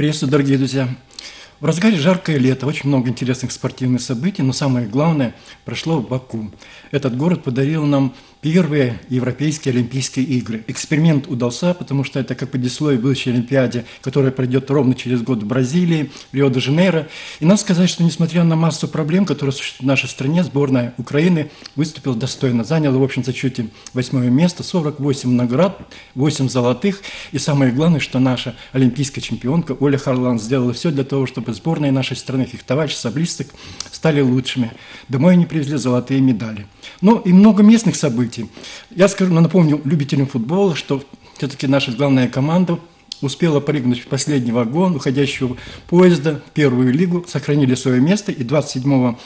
Приветствую, дорогие друзья! В разгаре жаркое лето, очень много интересных спортивных событий, но самое главное прошло в Баку. Этот город подарил нам первые европейские Олимпийские игры. Эксперимент удался, потому что это как предисловие будущей Олимпиаде, которая пройдет ровно через год в Бразилии, в Рио-де-Жанейро. И надо сказать, что несмотря на массу проблем, которые существуют в нашей стране, сборная Украины выступила достойно. Заняла в общем зачете 8-е место, 48 наград, 8 золотых. И самое главное, что наша олимпийская чемпионка Оля Харлан сделала все для того, чтобы сборная нашей страны фехтовальщиков, саблисток стали лучшими. Домой они привезли золотые медали. Ну и много местных событий. Я скажу, напомню любителям футбола, что все-таки наша главная команда успела прыгнуть в последний вагон уходящего поезда в первую лигу, сохранили свое место, и 27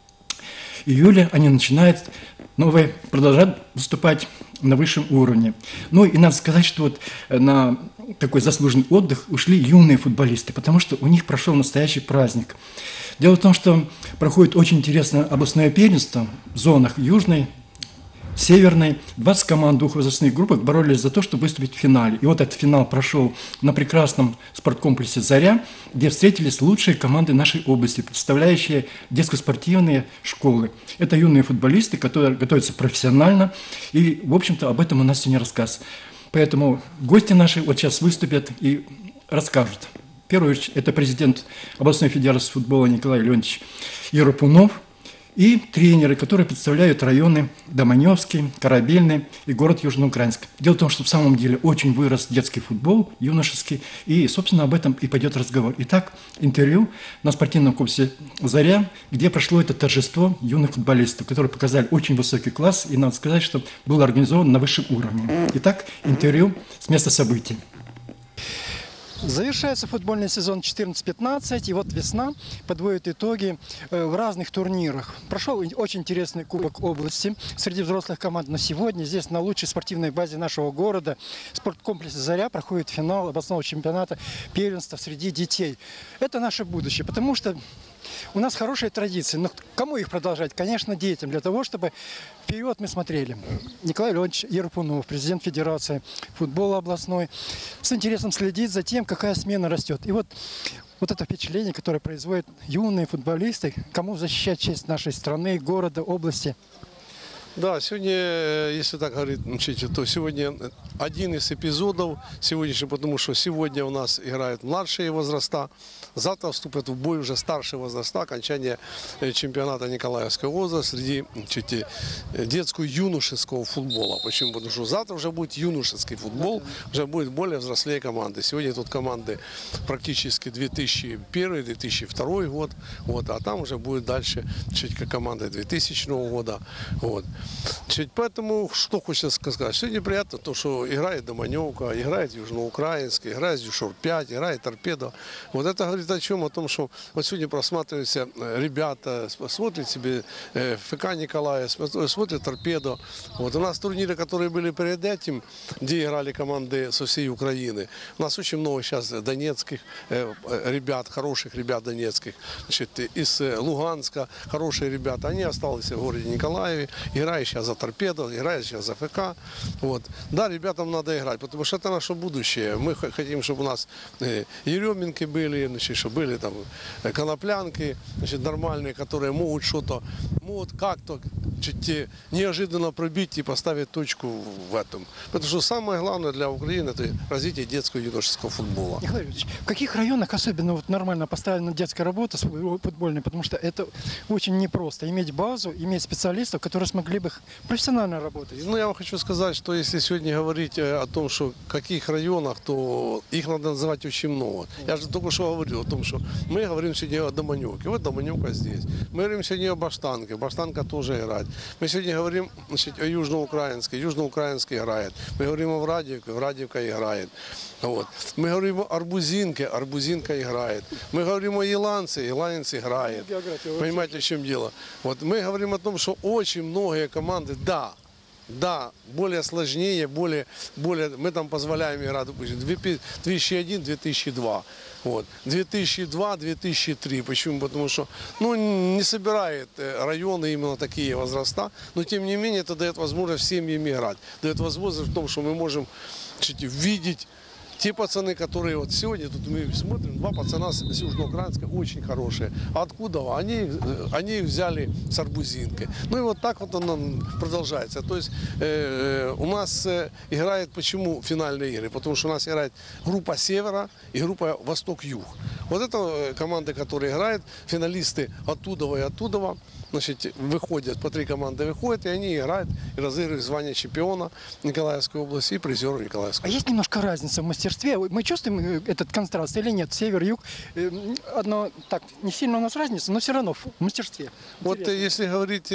июля они начинают продолжать выступать на высшем уровне. Ну и надо сказать, что вот на такой заслуженный отдых ушли юные футболисты, потому что у них прошел настоящий праздник. Дело в том, что проходит очень интересное областное первенство в зонах Южной, Северной. 20 команд двух возрастных группах боролись за то, чтобы выступить в финале. И вот этот финал прошел на прекрасном спорткомплексе «Заря», где встретились лучшие команды нашей области, представляющие детско-спортивные школы. Это юные футболисты, которые готовятся профессионально. И, в общем-то, об этом у нас сегодня рассказ. Поэтому гости наши вот сейчас выступят и расскажут. В первую очередь, это президент областной федерации футбола Николай Леонидович Ерапунов и тренеры, которые представляют районы Доманевский, Корабельный и город Южноукраинск. Дело в том, что в самом деле очень вырос детский футбол, юношеский, и, собственно, об этом и пойдет разговор. Итак, интервью на спортивном комплексе «Заря», где прошло это торжество юных футболистов, которые показали очень высокий класс, и надо сказать, что было организовано на высшем уровне. Итак, интервью с места событий. Завершается футбольный сезон 14-15, и вот весна подводит итоги в разных турнирах. Прошел очень интересный Кубок области среди взрослых команд, но сегодня здесь на лучшей спортивной базе нашего города, спорткомплексе «Заря», проходит финал областного чемпионата первенства среди детей. Это наше будущее, потому что у нас хорошие традиции, но кому их продолжать? Конечно, детям, для того, чтобы вперед мы смотрели. Николай Леонидович Ерапунов, президент Федерации футбола областной, с интересом следит за тем, какая смена растет. И вот это впечатление, которое производят юные футболисты, кому защищать честь нашей страны, города, области. Да, сегодня, если так говорить, то сегодня один из эпизодов сегодняшний, потому что сегодня у нас играют младшие возраста, завтра вступят в бой уже старшие возраста, окончание чемпионата Николаевской области среди детско-юношеского футбола. Почему? Потому что завтра уже будет юношеский футбол, уже будет более взрослые команды. Сегодня тут команды практически 2001-2002 год, а там уже будет дальше команды 2000 года. Поэтому, что хочется сказать, сегодня приятно то, что играет Доманевка, играет Южноукраинск, играет Дюшор-5, играет Торпедо. Вот это говорит о чем? О том, что вот сегодня просматриваются ребята, смотрят себе ФК Николая, смотрят Торпедо. Вот у нас турниры, которые были перед этим, где играли команды со всей Украины. У нас очень много сейчас донецких ребят, хороших ребят донецких, из Луганска, хорошие ребята. Они остались в городе Николаеве, играют сейчас за Торпедо, играют сейчас за ФК. Вот. Да, ребятам надо играть, потому что это наше будущее. Мы хотим, чтобы у нас Еременки были, чтобы были там коноплянки, нормальные, которые могут что-то, могут как-то неожиданно пробить и поставить точку в этом. Потому что самое главное для Украины – это развитие детского и юношеского футбола. Николай Ильич, в каких районах особенно нормально поставлена детская работа футбольная? Потому что это очень непросто. Иметь базу, иметь специалистов, которые смогли бы профессионально работать. Ну, я вам хочу сказать, что если сегодня говорить о том, что в каких районах, то их надо называть очень много. Я же только что говорил о том, что мы говорим сегодня о Доманевке. Вот Доманевка здесь. Мы говорим сегодня о Баштанке. Баштанка тоже играет. Мы сегодня говорим о Южноукраинске. Южноукраинск играет. Мы говорим о Врадиевке. Врадиевка играет. Вот. Мы говорим о Арбузинке. Арбузинка играет. Мы говорим о Еланце. Еланец играет. Понимаете, в чем дело? Вот. Мы говорим о том, что очень многие команды, да, более сложнее, более мы там позволяем играть, допустим, 2001-2002. Вот. 2002-2003. Почему? Потому что не собирает районы именно такие возраста, но тем не менее это дает возможность всем им играть. Дает возможность в том, что мы можем видеть те пацаны, которые вот сегодня, тут мы смотрим, два пацана с Южноукраинска очень хорошие. А откуда? Они их взяли с Арбузинки. Ну и вот так вот оно продолжается. То есть у нас играет, почему финальные игры? Потому что у нас играет группа Севера и группа Восток-Юг. Вот это команды, которые играют, финалисты оттуда и оттуда, значит, выходят, по 3 команды выходят, и они играют и разыгрывают звание чемпиона Николаевской области и призера Николаевской. А есть немножко разница в мастерстве? Мы чувствуем этот контраст или нет? Север, юг. Одно так, не сильно у нас разница, но все равно в мастерстве. Вот Интересно. если говорить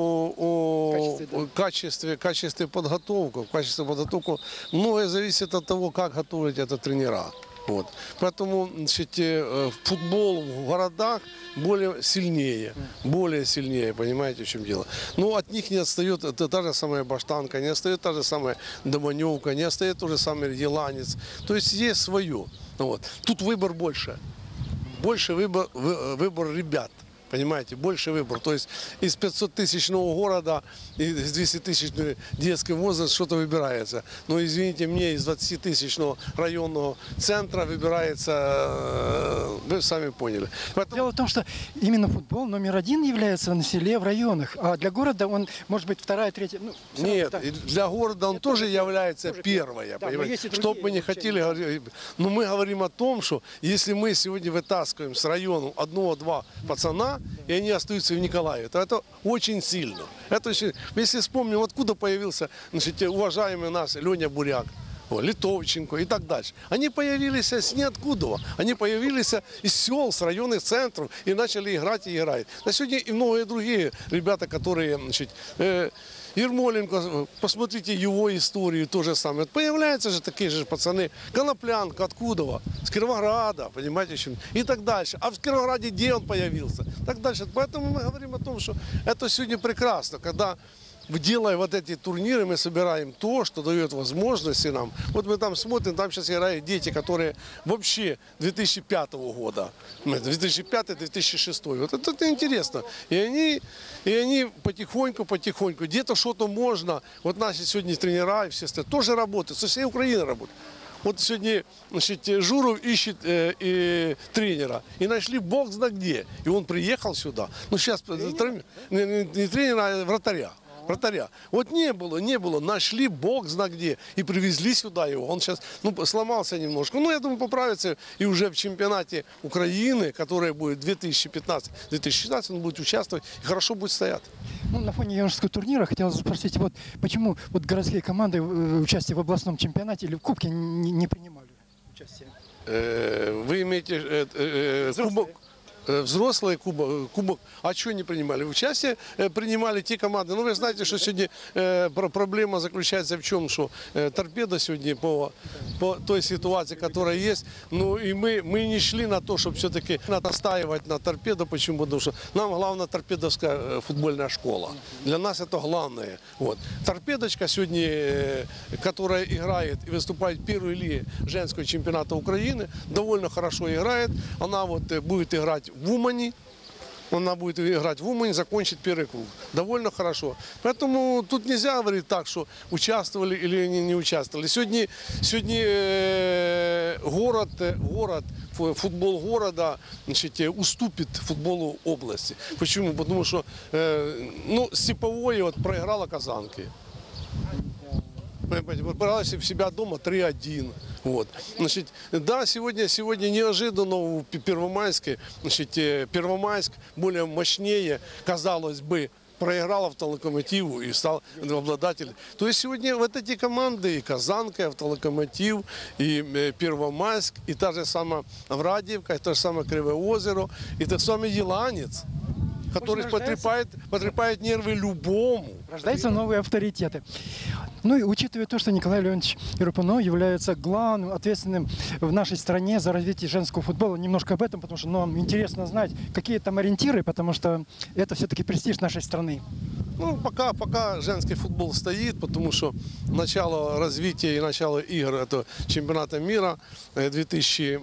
о Качестве, да. качестве подготовки, многое зависит от того, как готовят это тренера. Вот. Поэтому, значит, футбол в городах более сильнее, понимаете, в чем дело. Но от них не отстает та же самая Баштанка, не отстает та же самая Доманевка, не отстает тот же самый Еланец. То есть есть свое. Вот. Тут выбор больше. Больше выбор ребят. Понимаете, больше выбор. То есть из 500-тысячного города, из 200-тысячного детский возраст что-то выбирается. Но, извините, мне из 20-тысячного районного центра выбирается, вы сами поняли. Поэтому... Дело в том, что именно футбол номер 1 является на селе, в районах, а для города он может быть 2-я, 3-я. Ну, нет, равно, да. для города он тоже является первая. Да, понимаете? Что бы мы не хотели говорить. Но мы говорим о том, что если мы сегодня вытаскиваем с района 1-2 пацана, и они остаются в Николаеве, то это очень сильно. Это очень... Если вспомним, откуда появился, значит, уважаемый наш Леня Буряк, Литовченко и так дальше. Они появились с ниоткуда. Они появились из сел, с районных центров и начали играть и играть. На сегодня и многие другие ребята, которые, значит, Ермоленко, посмотрите его историю, то же самое. Появляются же такие же пацаны. Коноплянка, откуда? С Кировограда, понимаете, и так дальше. А в Кировограде где он появился? Так дальше. Поэтому мы говорим о том, что это сегодня прекрасно, когда делая вот эти турниры, мы собираем то, что дает возможности нам. Вот мы там смотрим, там сейчас играют дети, которые вообще 2005 года, 2005-2006. Вот это интересно. И они потихоньку, где-то что-то можно. Вот наши сегодня тренера и все остальные тоже работают, со всей Украины работают. Вот сегодня, значит, Журов ищет тренера. И нашли бог знает где. И он приехал сюда. Ну сейчас не тренера, а вратаря. Вот не было, нашли бог знает где и привезли сюда его. Он сейчас сломался немножко, но я думаю поправится и уже в чемпионате Украины, который будет 2015-2016, он будет участвовать и хорошо будет стоять. Ну, на фоне юношеского турнира хотел спросить, вот почему вот городские команды участие в областном чемпионате или в Кубке не принимали участие? Вы имеете кубок? Взрослые кубок, а что не принимали? Участие принимали те команды. Ну, вы знаете, что сегодня проблема заключается в чем, что торпеда сегодня по той ситуации, которая есть, ну и мы не шли на то, чтобы все-таки настаивать на торпедо. Почему? Потому что нам главное торпедовская футбольная школа. Для нас это главное. Вот. Торпедочка сегодня, которая играет и выступает в первой лиге женского чемпионата Украины, довольно хорошо играет. Она вот будет играть в Умани. Она будет играть в Умани, закончит первый круг. Довольно хорошо. Поэтому тут нельзя говорить так, что участвовали или не участвовали. Сегодня футбол города, значит, уступит футболу области. Почему? Потому что Степовое вот проиграла Казанки. Брала в себя дома 3-1. Вот. Значит, да, сегодня неожиданно в Первомайске, значит, Первомайск более мощнее, казалось бы, проиграл Автолокомотиву и стал обладателем. То есть сегодня вот эти команды, и Казанка, и Автолокомотив, и Первомайск, и та же самая Врадиевка, и то же самое Кривое озеро, и тот самый Еланец, который потрепает нервы любому. Рождаются новые авторитеты. Ну и учитывая то, что Николай Леонидович Ирупунов является главным, ответственным в нашей стране за развитие женского футбола, немножко об этом, потому что нам интересно знать, какие там ориентиры, потому что это все-таки престиж нашей страны. Ну, пока женский футбол стоит, потому что начало развития и начало игр это чемпионата мира 2000,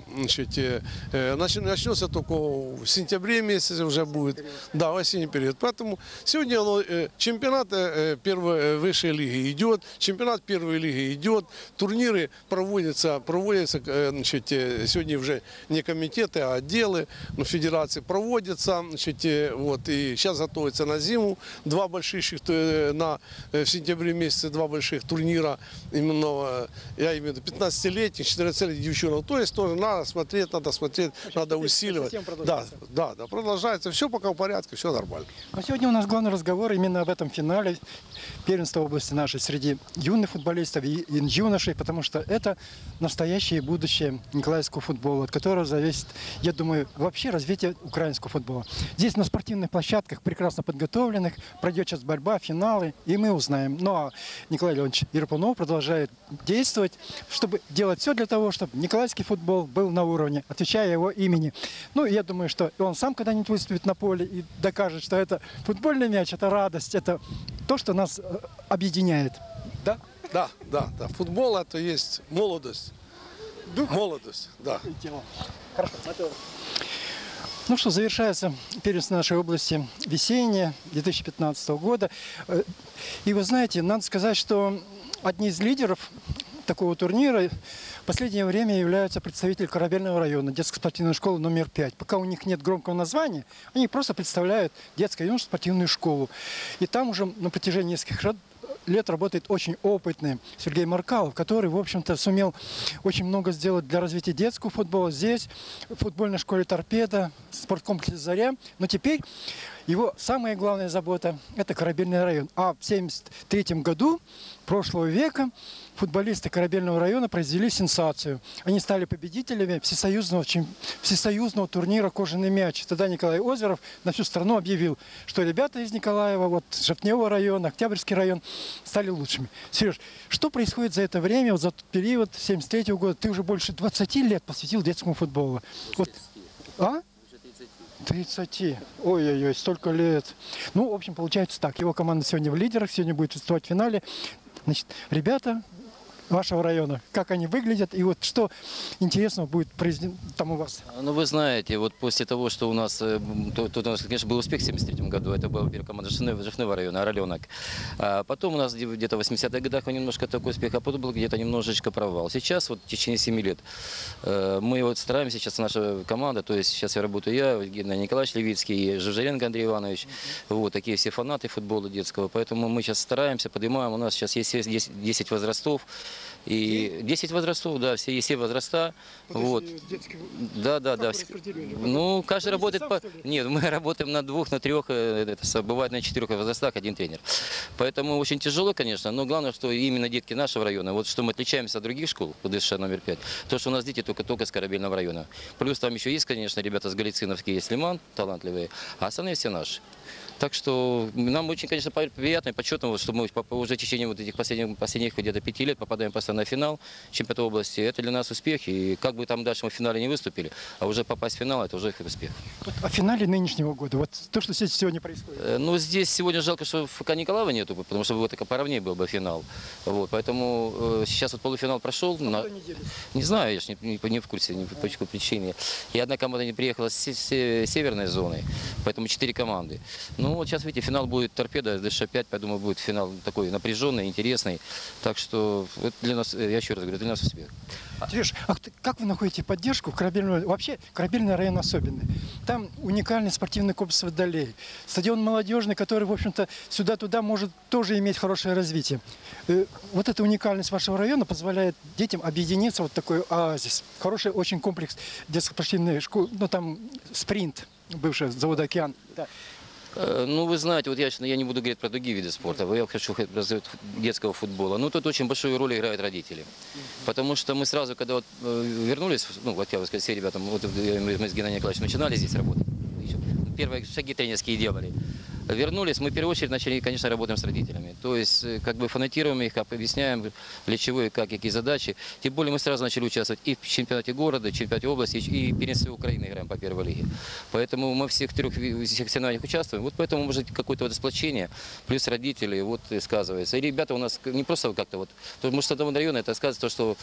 начнется только в сентябре месяце уже будет, да, в осенний период. Поэтому сегодня чемпионат первой высшей лиги идет, чемпионат первой лиги идет, турниры проводятся, значит, сегодня уже не комитеты, а отделы, но федерации проводятся, значит, вот, и сейчас готовятся на зиму, два больших в сентябре месяце два больших турнира, именно, я имею в виду 15-летних, 14-летних девчонок, то есть тоже надо смотреть, надо усиливать. Да, продолжается, все пока в порядке, все нормально. Но сегодня у нас главный разговор именно об этом финале первенства области нашей среди юных футболистов и юношей, потому что это настоящее будущее николаевского футбола, от которого зависит, я думаю, вообще развитие украинского футбола. Здесь на спортивных площадках, прекрасно подготовленных, пройдет сейчас борьба, финалы, и мы узнаем. Ну а Николай Леонидович Ерпунов продолжает действовать, чтобы делать все для того, чтобы николаевский футбол был на уровне, отвечая его имени. Ну, я думаю, что он сам когда-нибудь выступит на поле и докажет, что это футбольный мяч, это радость, это то, что нас объединяет. Да? Да. Футбол это есть молодость. Дух. Молодость, да. И тело. Хорошо. Ну что, завершается первенство нашей области весеннее 2015 года. И вы знаете, надо сказать, что одни из лидеров такого турнира в последнее время являются представители Корабельного района, детской спортивной школы номер 5. Пока у них нет громкого названия, они просто представляют детскую спортивную школу. И там уже на протяжении нескольких лет работает очень опытный Сергей Маркалов, который, в общем-то, сумел очень много сделать для развития детского футбола здесь, в футбольной школе «Торпедо», в спорткомплексе «Заря». Но теперь его самая главная забота – это Корабельный район. А в 1973 году прошлого века футболисты Корабельного района произвели сенсацию. Они стали победителями всесоюзного турнира «Кожаный мяч». Тогда Николай Озеров на всю страну объявил, что ребята из Николаева, вот Жовтневого района, Октябрьский район, стали лучшими. Сереж, что происходит за это время, вот за тот период 1973 года? Ты уже больше 20 лет посвятил детскому футболу. Вот. А? 30. Ой-ой-ой, столько лет. Ну, в общем, получается так. Его команда сегодня в лидерах, сегодня будет выступать в финале. Значит, ребята вашего района, как они выглядят и вот что интересного будет там у вас? Ну, вы знаете, вот после того, что у нас, тут у нас, конечно, был успех в 1973 году, это была первая команда Жовтневого района, Ороленок. А потом у нас где-то в 80-х годах немножко такой успех, а потом был где-то немножечко провал. Сейчас, вот в течение 7 лет, мы вот стараемся, сейчас наша команда, то есть сейчас я работаю Геннадий Николаевич Левицкий, Жужаренко Андрей Иванович, вот такие все фанаты футбола детского, поэтому мы сейчас стараемся, поднимаем, у нас сейчас есть 10 возрастов, и 10 возрастов, да, все возраста. Вот. Да. Ну, каждый работает по... Нет, мы работаем на 2, на 3, бывает на 4 возрастах, один тренер. Поэтому очень тяжело, конечно, но главное, что именно детки нашего района, вот что мы отличаемся от других школ, УДШ номер 5, то, что у нас дети только с Корабельного района. Плюс там еще есть, конечно, ребята с Галициновки, есть Лиман, талантливые, а остальные все наши. Так что нам очень, конечно, приятно и почетно, что мы уже в течение вот этих последних где-то 5 лет попадаем постоянно на финал чемпионата области. Это для нас успех. И как бы там дальше мы в финале не выступили, а уже попасть в финал, это уже успех. Вот о финале нынешнего года, вот то, что здесь сегодня происходит. Ну, здесь сегодня жалко, что ФК Николаева нету, потому что вот так поровнее был бы финал. Вот, поэтому сейчас вот полуфинал прошел. Не знаю, я же не в курсе, ни по какой причине. И одна команда не приехала с северной зоны, поэтому 4 команды. Ну, вот сейчас, видите, финал будет «Торпедо», СДШ-5, я думаю, будет финал такой напряженный, интересный. Так что это для нас, я еще раз говорю, для нас успех. Сереж, а как вы находите поддержку в Корабельном районе? Вообще, Корабельный район особенный. Там уникальный спортивный комплекс «Водолей», стадион молодежный, который, в общем-то, сюда-туда может тоже иметь хорошее развитие. Вот эта уникальность вашего района позволяет детям объединиться, вот такой оазис. Хороший очень комплекс детско-спортивной школы, ну там «Спринт», бывший завод «Океан». Да. Ну, вы знаете, вот я не буду говорить про другие виды спорта, я хочу развивать детского футбола. Но тут очень большую роль играют родители. Потому что мы сразу, когда вот вернулись, ну, вот я сказать, все ребята, вот мы с Геннадием Николаевичем начинали здесь работать, еще первые шаги тренерские делали. вернулись, мы в первую очередь начали, конечно, работаем с родителями. То есть, как бы фанатируем их, объясняем, для чего и как, какие задачи. Тем более мы сразу начали участвовать и в чемпионате города, и в чемпионате области, и в первенстве Украины играем по первой лиге. Поэтому мы всех трех всех соревнованиях участвуем. Вот поэтому, может, какое-то вот сплочение, плюс родители, вот и сказывается. И ребята у нас не просто как-то вот, потому что с одного района это сказывается то, что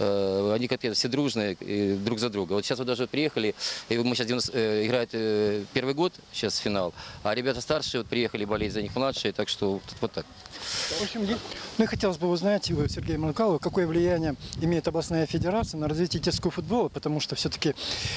они как-то все дружные друг за друга. Вот сейчас вот даже приехали, и мы сейчас играть первый год, сейчас финал, а ребята старшие вот приехали болеть за них младшие, так что вот так. В общем, мне хотелось бы узнать, Сергей Манукалов, какое влияние имеет областная федерация на развитие детского футбола, потому что все-таки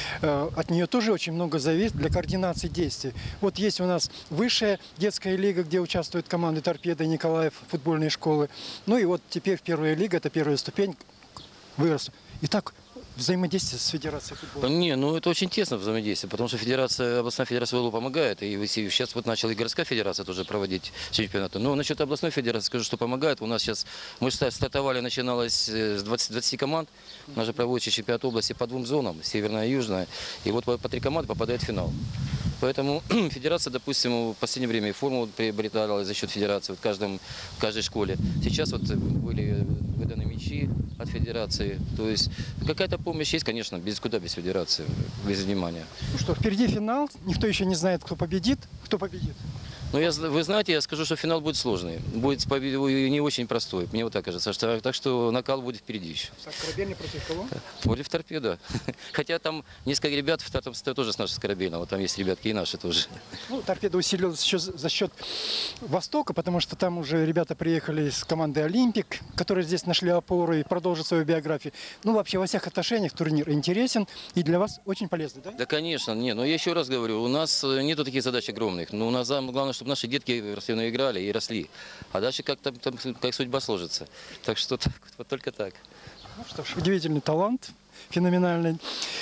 от нее тоже очень много зависит для координации действий. Вот есть у нас высшая детская лига, где участвуют команды «Торпедо» и «Николаев», футбольные школы. Ну и вот теперь первая лига, это первая ступень, вырос. Итак, взаимодействие с Федерацией футбола. Не, ну это очень тесно взаимодействие, потому что федерация, областная федерация футбола помогает. И сейчас вот начала и городская федерация тоже проводить чемпионаты. Но насчет областной федерации скажу, что помогает. У нас сейчас, мы стартовали, начиналось с 20 команд. У нас же проводится чемпионат области по 2 зонам, северная и южная. И вот по 3 команды попадает в финал. Поэтому федерация, допустим, в последнее время и форму приобретала за счет федерации в каждой школе. Сейчас вот были выданы мячи от федерации. То есть какая-то помощь есть, конечно, куда без федерации, без внимания. Ну что, впереди финал, никто еще не знает, кто победит. Кто победит? Но вы знаете, я скажу, что финал будет сложный. Будет не очень простой, мне вот так кажется. Так что накал будет впереди еще. Так, Корабельный против кого? Против «Торпедо». Хотя там несколько ребят в этом составе тоже с нашей Корабельного. Там есть ребятки и наши тоже. Ну, «Торпедо» усилилась еще за счет Востока, потому что там уже ребята приехали с команды «Олимпик», которые здесь нашли опору и продолжат свою биографию. Ну, вообще, во всех отношениях турнир интересен и для вас очень полезный, да? Да, конечно. Не, но я еще раз говорю, у нас нету таких задач огромных. Но у нас главное, чтобы наши детки все играли и росли. А дальше как судьба сложится. Так что так, вот только так. Ну что ж, удивительный талант, феноменальный.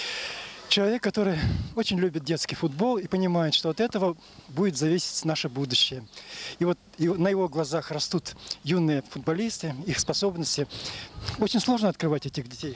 Человек, который очень любит детский футбол и понимает, что от этого будет зависеть наше будущее. И вот на его глазах растут юные футболисты, их способности. Очень сложно открывать этих детей.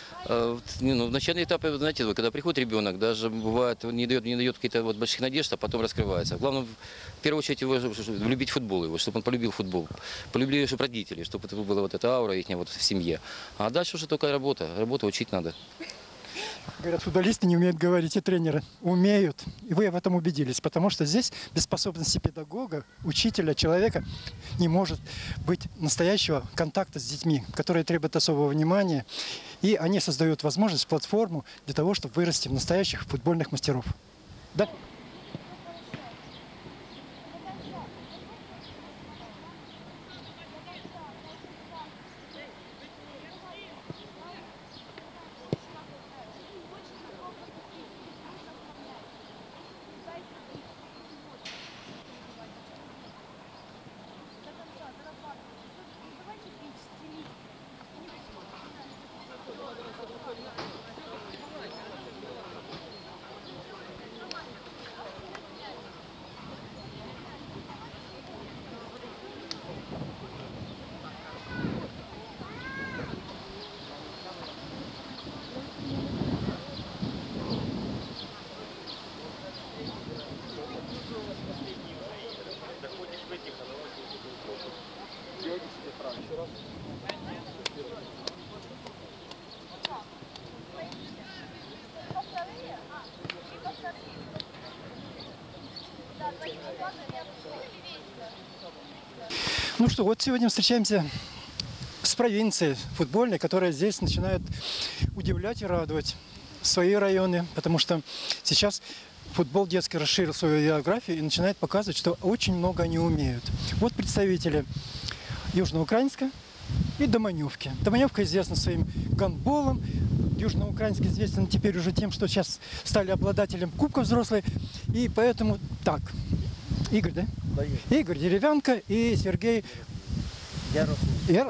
Ну, в начальном этапе, знаете, когда приходит ребенок, даже бывает, не дает какие-то вот больших надежд, а потом раскрывается. Главное, в первую очередь, его влюбить в футбол, его, чтобы он полюбил футбол. Полюбили, чтобы родители, чтобы это была вот эта аура их вот в семье. А дальше уже только работа. Работу учить надо. Говорят, футболисты не умеют говорить, и тренеры умеют. И вы в этом убедились, потому что здесь без способности педагога, учителя, человека не может быть настоящего контакта с детьми, которые требуют особого внимания. И они создают возможность, платформу для того, чтобы вырасти в настоящих футбольных мастеров. Да? Ну что, вот сегодня встречаемся с провинцией футбольной, которая здесь начинает удивлять и радовать свои районы, потому что сейчас футбол детский расширил свою географию и начинает показывать, что очень много они умеют. Вот представители Южноукраинска и Доманевки. Доманевка известна своим гандболом, Южноукраинск известен теперь уже тем, что сейчас стали обладателем Кубка взрослой, и поэтому так. Игорь, да? Да, Игорь Деревянко и Сергей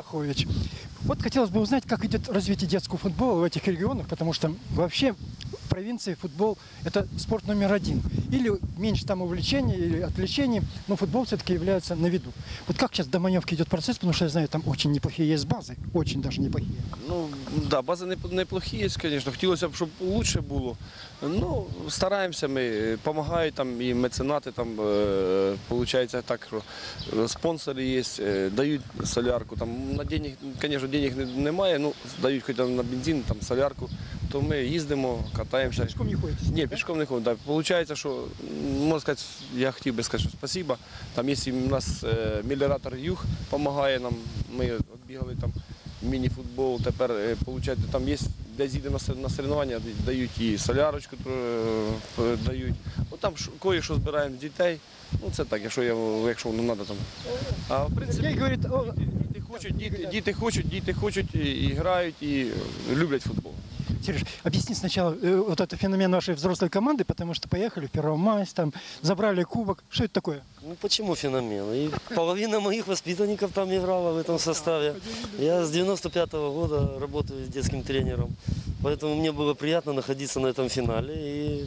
Ярохович. Вот хотелось бы узнать, как идет развитие детского футбола в этих регионах, потому что вообще провинции футбол – это спорт номер один. Или меньше там увлечений, или отвлечений, но футбол все-таки является на виду. Вот как сейчас в Доманевке идет процесс, потому что я знаю, там очень неплохие есть базы, очень даже неплохие. Ну, да, бази неплохі є, звісно. Хотілося б, щоб краще було. Ну, стараємося ми, допомагають там і меценати, там, виходить так, що спонсори є, дають солярку. Там, на денег, звісно, денег немає, ну, дають хоч там на бензин, там, солярку, то ми їздимо, катаємося. Пешком не ходите? Ні, пішком не ходимо. Да. Получається, що, можна сказати, я хотів би сказати, що спасибо. Там є у нас меліоратор Юг допомагає нам, ми бігали там міні-футбол, тепер, виходить, там є, де їде на соревнування, дають і солярочку, дають. От там кое-що збираємо з дітей, ну це так, якщо воно треба там. А в принципі, Сергей говорит, діти хочуть, і грають, і люблять футбол. Сереж, объясни сначала вот этот феномен вашей взрослой команды, потому что поехали в Первомайск, там забрали кубок. Что это такое? Ну почему феномен? И половина моих воспитанников там играла в этом составе. Я с 95-го года работаю детским тренером, поэтому мне было приятно находиться на этом финале. И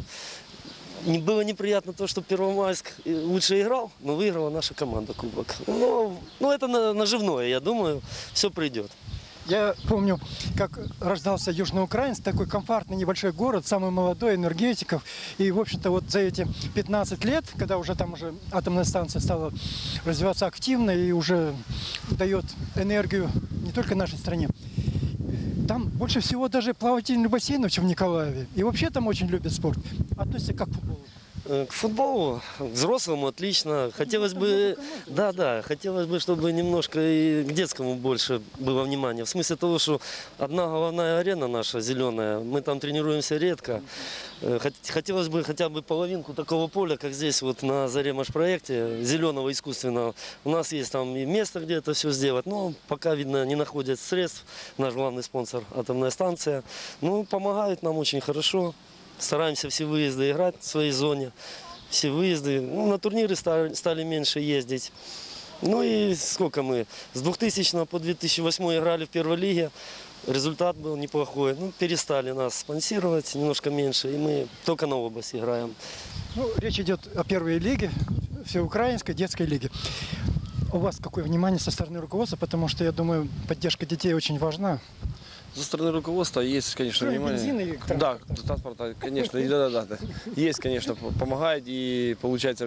было неприятно то, что Первомайск лучше играл, но выиграла наша команда кубок. Ну это наживное, я думаю, все придет. Я помню, как рождался Южноукраинск, такой комфортный небольшой город, самый молодой, энергетиков. И, в общем-то, вот за эти 15 лет, когда уже там уже атомная станция стала развиваться активно и уже дает энергию не только нашей стране, там больше всего даже плавательных бассейнов, чем в Николаеве. И вообще там очень любят спорт. Относятся как к футболу. К футболу, к взрослому отлично. Хотелось бы, хотелось бы, чтобы немножко и к детскому больше было внимания. В смысле того, что одна головная арена наша зеленая, мы там тренируемся редко. Хотелось бы хотя бы половинку такого поля, как здесь вот на Заре проекте, зеленого искусственного. У нас есть там и место, где это все сделать, но пока, видно, не находят средств. Наш главный спонсор – атомная станция. Ну, помогают нам очень хорошо. Стараемся все выезды играть в своей зоне. Все выезды. Ну, на турниры стали меньше ездить. Ну и сколько мы? С 2000 по 2008 играли в первой лиге. Результат был неплохой. Ну, перестали нас спонсировать немножко меньше. И мы только на область играем. Ну, речь идет о первой лиге, всеукраинской детской лиге. У вас какое внимание со стороны руководства? Потому что, я думаю, поддержка детей очень важна. Со стороны руководства есть, конечно, Кроме внимание. бензина и Да, транспорта, конечно, да. Есть, конечно, помогает и, получается,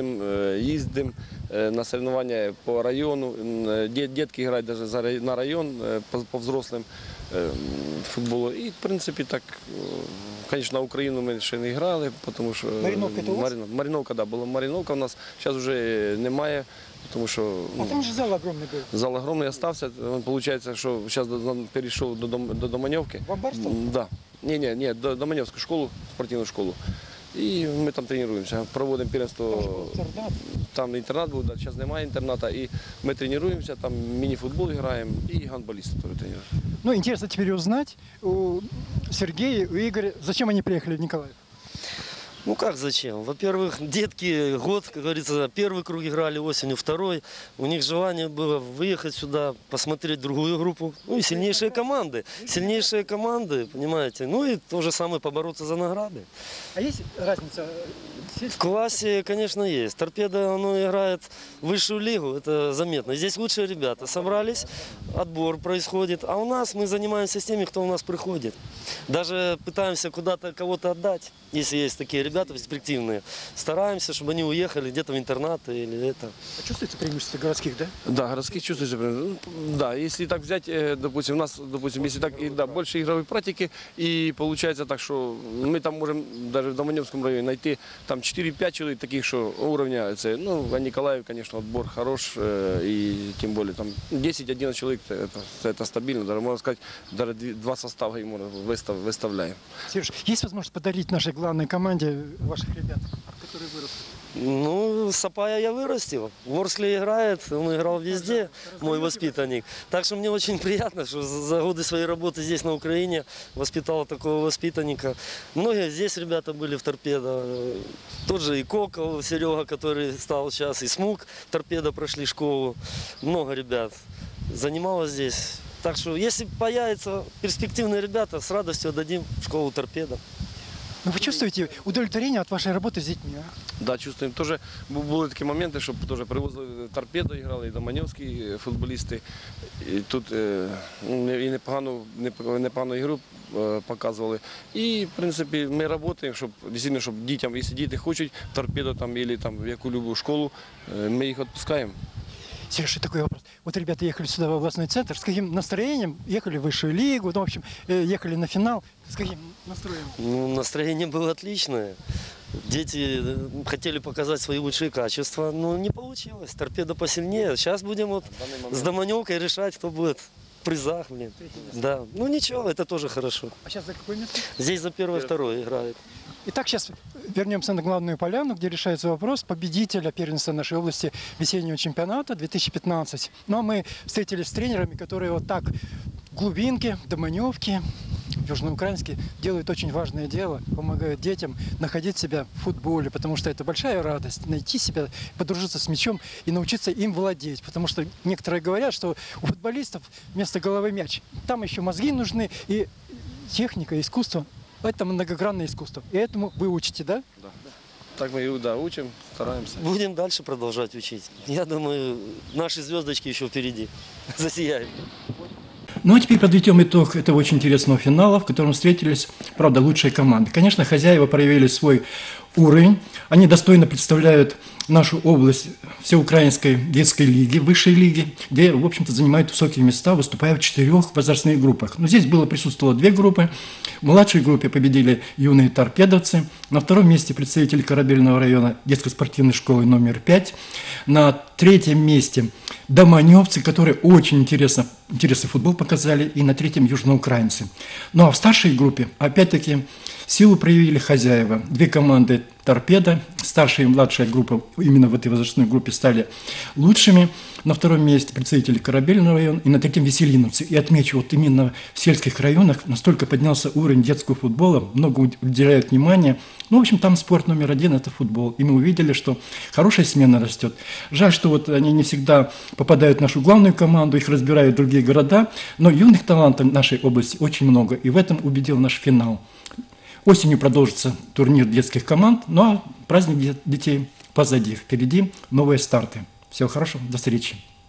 ездим на соревнования по району. Детки играют даже на район по взрослым футболу. И, в принципе, так, конечно, на Украину мы еще не играли, потому что... Мариновка это у вас? Мариновка, да, была Мариновка у нас, сейчас уже немає. Тому що А там же зал огромный был. зал огромний остався. Получається, що зараз перейшов до Доманевки. В Амбар стал? Да. Ні, до Доманевську школу, спортивну школу. І ми там тренуємося, проводимо первенство. Там же был интернат. Там інтернат був, зараз немає інтернату. І ми тренуємося, там міні-футбол граємо і гандболісти теж тренуємо. Ну, интересно теперь узнать у Сергея, у Игоря, зачем они приехали в Николаев? Ну как зачем? Во-первых, детки год, как говорится, первый круг играли осенью, второй. У них желание было выехать сюда, посмотреть другую группу. Ну и сильнейшие команды, понимаете. Ну и то же самое побороться за награды. А есть разница? В классе, конечно, есть. Торпедо, оно играет в высшую лигу, это заметно. Здесь лучшие ребята собрались, отбор происходит. А у нас мы занимаемся с теми, кто у нас приходит. Даже пытаемся куда-то кого-то отдать, если есть такие ребята перспективные. Стараемся, чтобы они уехали где-то в интернаты или это. А чувствуется преимущество городских, да? Да, городских чувствуется. Ну, да, если так взять, допустим, у нас, допустим, если так, да, больше игровой практики, и получается так, что мы там можем даже в Доманевском районе найти там 4-5 человек таких, что уровня, ну, а Николаев, конечно, отбор хорош, и тем более там 10-11 человек, это стабильно, даже можно сказать, даже 2 состава ему выставляем. Сереж, есть возможность подарить нашей главной команде ваших ребят, которые выросли? Ну, Сапая я вырастил. В Ворскле играет, он играл везде, мой воспитанник. Так что мне очень приятно, что за годы своей работы здесь, на Украине, воспитал такого воспитанника. Многие здесь ребята были в торпедо. Тот же и Кокол, Серега, который стал сейчас, и Смук в торпедо прошли школу. Много ребят занималось здесь. Так что, если появятся перспективные ребята, с радостью отдадим в школу торпедо. Ну, вы чувствуете удовлетворение от вашей работы с детьми? А? Да, чувствуємо. Теж були такі моменти, що теж привозили торпедо, грали, і доманівські футболісти. І тут і непогану ігру показували. І, в принципі, ми працюємо, щоб дітям, якщо діти хочуть торпедо там, або там, в яку любу школу, ми їх відпускаємо. Сереж, такой вопрос. Вот ребята ехали сюда в областной центр. С каким настроением ехали в высшую лигу? Ну, в общем, ехали на финал. С каким настроем? Ну, настроение было отличное. Дети хотели показать свои лучшие качества, но не получилось. Торпедо посильнее. Сейчас будем вот с Доманевкой решать, кто будет в призах, блин. Да. Ну ничего, это тоже хорошо. А сейчас за какое место? Здесь за первое-второе играет. Итак, сейчас вернемся на главную поляну, где решается вопрос победителя первенства нашей области весеннего чемпионата 2015. Ну а мы встретились с тренерами, которые вот так в глубинке, в Доманевке, в Южноукраинске делают очень важное дело, помогают детям находить себя в футболе, потому что это большая радость, найти себя, подружиться с мячом и научиться им владеть. Потому что некоторые говорят, что у футболистов вместо головы мяч. Там еще мозги нужны и техника, искусство. Это многогранное искусство. И этому вы учите, да? Да. Так мы и учим, стараемся. Будем дальше продолжать учить. Я думаю, наши звездочки еще впереди засияют. Ну а теперь подведем итог этого очень интересного финала, в котором встретились, правда, лучшие команды. Конечно, хозяева проявили свой уровень. Они достойно представляют нашу область всеукраинской детской лиги, высшей лиги, где, в общем-то, занимают высокие места, выступая в 4 возрастных группах. Но здесь присутствовало 2 группы. В младшей группе победили юные торпедовцы. На 2-м месте представители Корабельного района детско-спортивной школы номер 5. На 3-м месте доманевцы, которые очень интересный футбол показали. И на 3-м южноукраинцы. Ну а в старшей группе, опять-таки, силу проявили хозяева. 2 команды «Торпедо», старшая и младшая группа именно в этой возрастной группе стали лучшими. На 2-м месте представители Корабельного района и на 3-м Веселиновцы. И отмечу, вот именно в сельских районах настолько поднялся уровень детского футбола, много уделяют внимания. Ну, в общем, там спорт номер 1 – это футбол. И мы увидели, что хорошая смена растет. Жаль, что вот они не всегда попадают в нашу главную команду, их разбирают другие города. Но юных талантов в нашей области очень много. И в этом убедил наш финал. Осенью продолжится турнир детских команд, ну а праздник детей позади, впереди новые старты. Всего хорошего, до встречи.